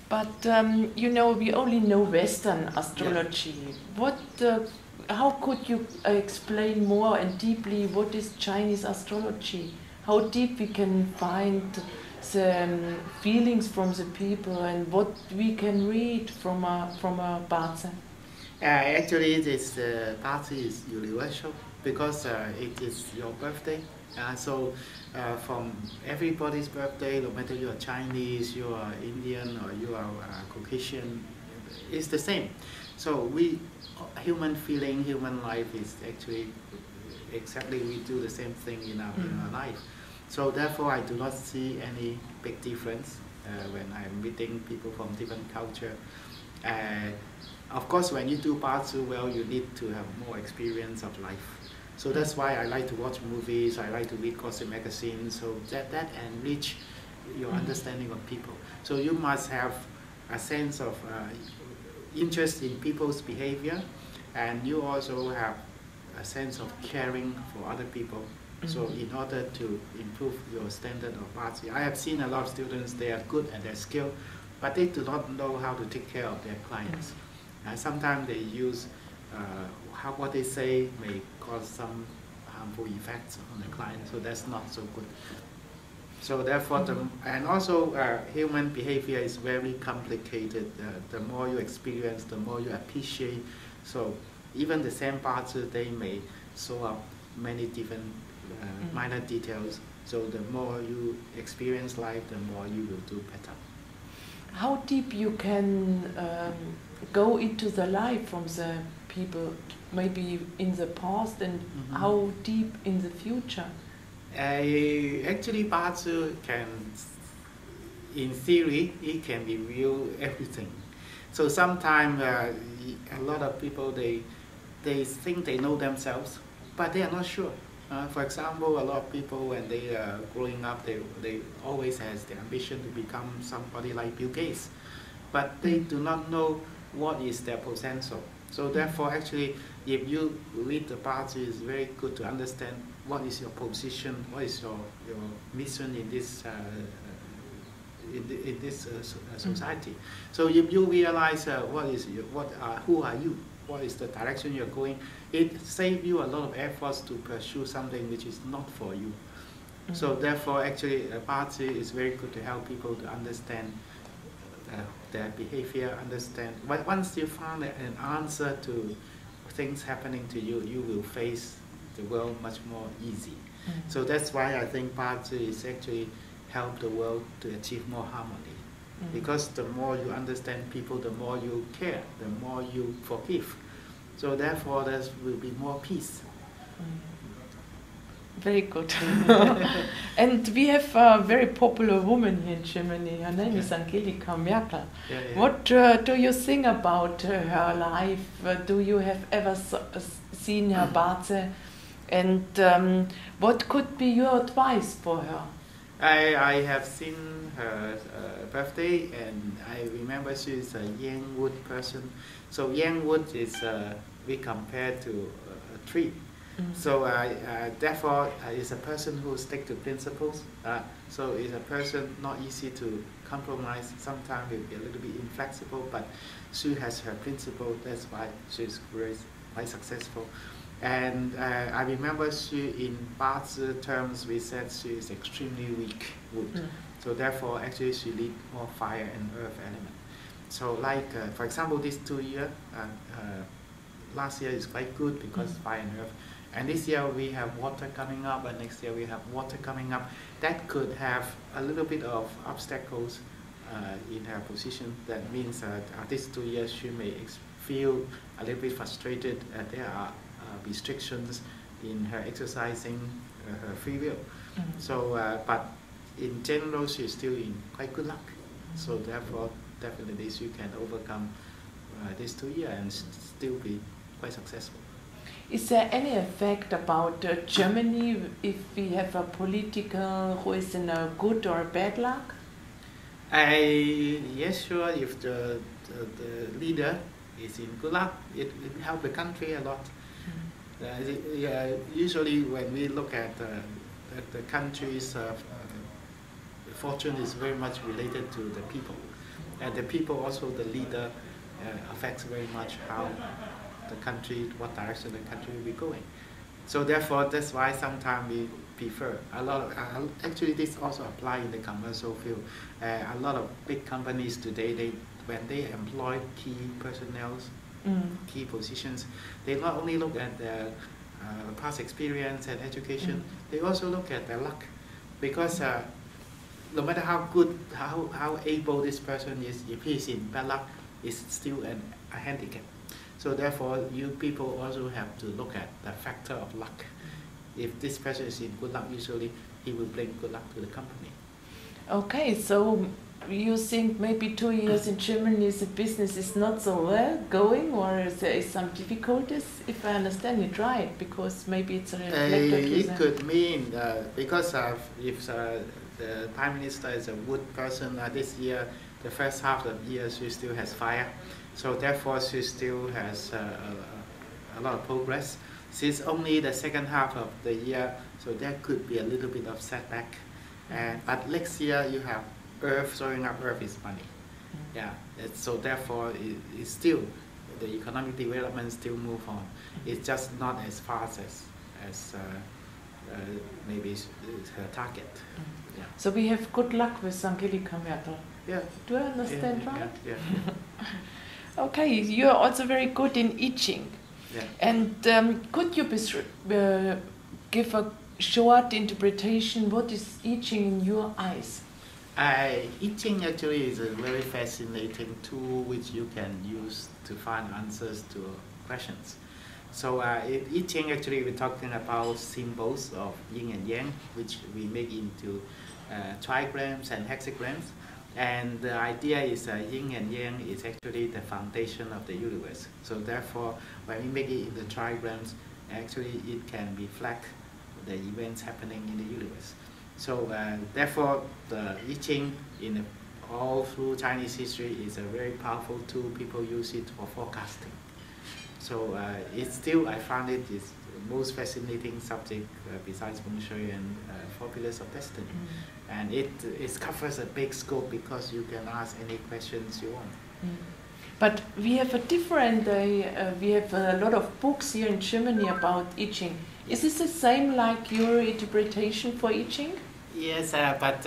But you know, we only know Western astrology. What, how could you explain more and deeply what is Chinese astrology? How deep we can find the feelings from the people and what we can read from a Bazi? Actually, this party is universal because it is your birthday. From everybody's birthday, no matter you are Chinese, you are Indian, or you are Caucasian, it's the same. So human feeling, human life is actually exactly, we do the same thing in our life. So therefore, I do not see any big difference when I'm meeting people from different culture. Of course, when you do Bazi well, you need to have more experience of life. So that's why I like to watch movies, I like to read gossip magazines, so that enrich your understanding of people. So you must have a sense of interest in people's behavior, and you also have a sense of caring for other people. So in order to improve your standard of Bazi, I have seen a lot of students, they are good at their skill, but they do not know how to take care of their clients. Sometimes they use what they say may cause some harmful effects on the client, so that's not so good. So therefore, and also human behavior is very complicated. The more you experience, the more you appreciate. So even the same parts, they may show up many different minor details. So the more you experience life, the more you will do better. How deep you can go into the life from the people, maybe in the past, and how deep in the future? Actually, Bazi can, in theory, it can reveal everything. So sometimes a lot of people, they think they know themselves, but they are not sure. For example, a lot of people, when they are growing up, they always has the ambition to become somebody like Bill Gates, but they do not know what is their potential. So therefore, actually, if you read the Bazi, it's very good to understand what is your position, what is your mission in this society. So if you realize who are you, what is the direction you're going, it saves you a lot of efforts to pursue something which is not for you. So therefore, actually, Bazi is very good to help people to understand their behavior, understand. But once you found an answer to things happening to you, you will face the world much more easy. So that's why I think Bazi is actually help the world to achieve more harmony. Because the more you understand people, the more you care, the more you forgive. So therefore, there will be more peace. Very good. And we have a very popular woman here in Germany. Her name is Angelika Merkel. What do you think about her life? Do you have ever seen her Bazi? And what could be your advice for her? I have seen her birthday, and I remember she is a yang wood person. So yang wood is we compare to a tree. So therefore, is a person who sticks to principles. So is a person not easy to compromise. Sometimes will be a little bit inflexible, but she has her principle. That's why she's quite successful. And I remember she, in Bazi terms, we said she is extremely weak wood. So therefore, actually, she needs more fire and earth element. So like, for example, this 2 year, last year is quite good because fire and earth. And this year we have water coming up, and next year we have water coming up. That could have a little bit of obstacles in her position. That means these 2 years she may feel a little bit frustrated. There are restrictions in her exercising her free will. So, but in general, she's still in quite good luck. So therefore, definitely she can overcome this 2 years and still be quite successful. Is there any effect about Germany if we have a political who is in a good or bad luck? Yes, sure. If the leader is in good luck, it will help the country a lot. Usually, when we look at the country's fortune, is very much related to the people. And the people also, the leader, affects very much how the country, what direction the country will be going. So therefore, that's why sometimes we prefer a lot of, actually this also applies in the commercial field. A lot of big companies today, when they employ key personnel, key positions, they not only look at their past experience and education, they also look at their luck. Because no matter how good, how able this person is, if he's in bad luck, it's still a handicap. So therefore, you people also have to look at the factor of luck. If this person is in good luck, usually he will bring good luck to the company. Okay, so you think maybe 2 years in Germany the business is not so well going, or there is some difficulties, if I understand it right, because maybe it's a it could mean because if the Prime Minister is a good person, this year, the first half of the year, she still has fire. So therefore, she still has a lot of progress. Since only the second half of the year, so there could be a little bit of setback. But next year, you have Earth, showing up Earth is money. Yeah, so therefore, it's still, the economic development still move on. It's just not as fast as maybe her target. Yeah. So we have good luck with Angelika Merkel. Yeah. Do I understand right? Yeah. Okay, you are also very good in I Ching. Yeah. And could you give a short interpretation? What is I Ching in your eyes? I Ching actually is a very fascinating tool which you can use to find answers to questions. So in I Ching actually we're talking about symbols of yin and yang, which we make into trigrams and hexagrams. And the idea is yin and yang is actually the foundation of the universe. So therefore, when we make it in the trigrams, actually it can reflect the events happening in the universe. So therefore, the I Ching in all through Chinese history is a very powerful tool. People use it for forecasting. So it's still, I found it is the most fascinating subject besides Feng Shui and 4 Pillars of Destiny. And it covers a big scope because you can ask any questions you want. But we have a different, we have a lot of books here in Germany about I Ching. Is this the same like your interpretation for I Ching? Yes, but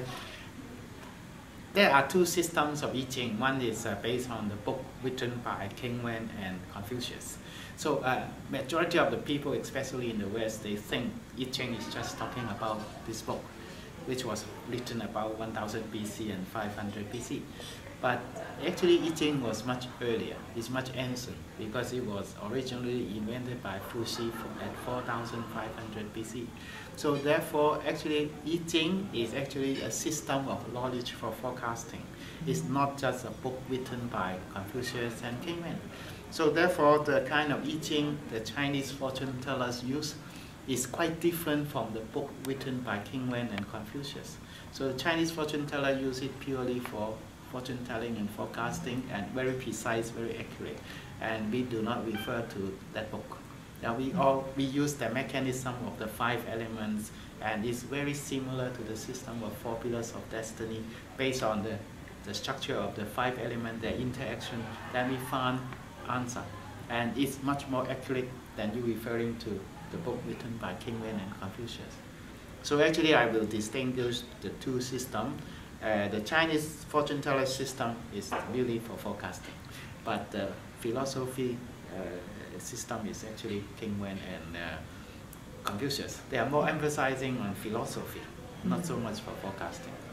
there are 2 systems of I Ching. One is based on the book written by King Wen and Confucius. So majority of the people, especially in the West, they think I Ching is just talking about this book, which was written about 1000 BC and 500 BC. But actually I Ching was much earlier. It's much ancient because it was originally invented by Fuxi at 4500 BC. So therefore, actually I Ching is actually a system of knowledge for forecasting. It's not just a book written by Confucius and King Wen. So therefore, the kind of I Ching the Chinese fortune tellers use is quite different from the book written by King Wen and Confucius. So the Chinese fortune teller use it purely for fortune telling and forecasting, and very precise, very accurate. And we do not refer to that book. Now we use the mechanism of the 5 elements, and it's very similar to the system of 4 Pillars of Destiny, based on the structure of the 5 elements, their interaction. Then we found answer, and it's much more accurate than you referring to the book written by King Wen and Confucius. So actually I will distinguish the 2 systems. The Chinese fortune teller system is really for forecasting, but the philosophy system is actually King Wen and Confucius. They are more emphasizing on philosophy, not so much for forecasting.